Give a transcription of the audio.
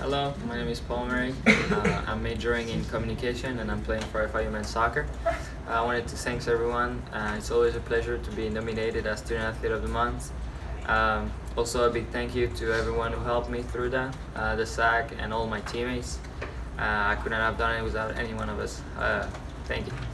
Hello, my name is Paul Murray. I'm majoring in communication and I'm playing for FIU men's soccer. I wanted to thank everyone. It's always a pleasure to be nominated as Student Athlete of the Month. Also a big thank you to everyone who helped me through that, the SAC and all my teammates. I couldn't have done it without any one of us. Thank you.